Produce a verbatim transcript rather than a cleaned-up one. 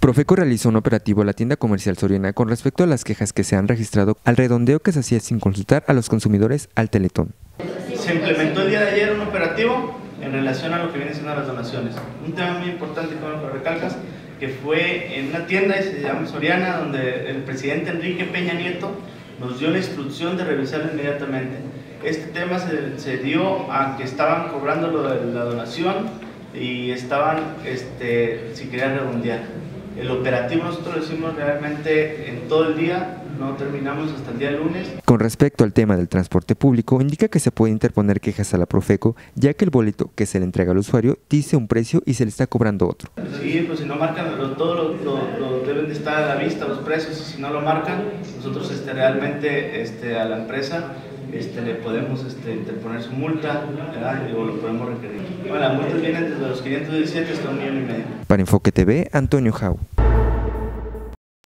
Profeco realizó un operativo a la tienda comercial Soriana con respecto a las quejas que se han registrado al redondeo que se hacía sin consultar a los consumidores al Teletón. Se implementó el día de ayer un operativo en relación a lo que viene siendo las donaciones. Un tema muy importante, como lo recalcas, que fue en una tienda, y se llama Soriana, donde el presidente Enrique Peña Nieto nos dio la instrucción de revisarlo inmediatamente. Este tema se, se dio a que estaban cobrando lo de la donación y estaban, este, si querían redondear. El operativo nosotros lo hicimos realmente en todo el día, no terminamos hasta el día lunes. Con respecto al tema del transporte público, indica que se puede interponer quejas a la Profeco, ya que el boleto que se le entrega al usuario dice un precio y se le está cobrando otro. Sí, pues si no marcan, lo, todo lo, lo, lo deben de estar a la vista, los precios, y si no lo marcan, nosotros este, realmente este, a la empresa este, le podemos este, interponer su multa, ¿verdad? O lo podemos requerir. Bueno, las multas vienen desde los quinientos diecisiete hasta un millón y medio. Para Enfoque T V, Antonio Jau.